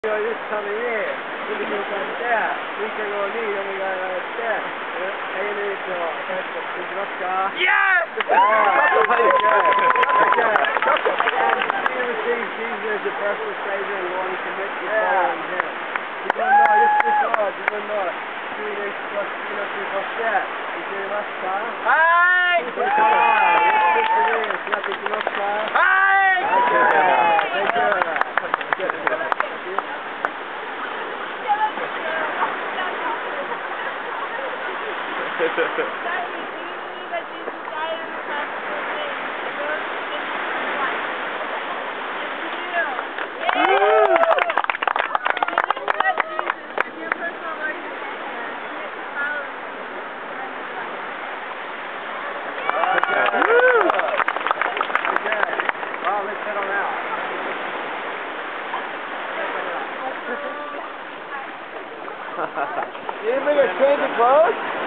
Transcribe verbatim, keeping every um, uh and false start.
This time of year, we can go like that. We can go knee and we go like that. And you need to first the Brodka. Yes! Ah, okay. Okay. And you receive Jesus as your personal Savior and Lord and commit your following Him. You don't know, just this Lord, you don't know. You need to trust you know to trust that. You see much car? Hi! You see car. Let's get to this. Nothing to much car. Hi! Okay. Thank you. You didn't bring a change of clothes?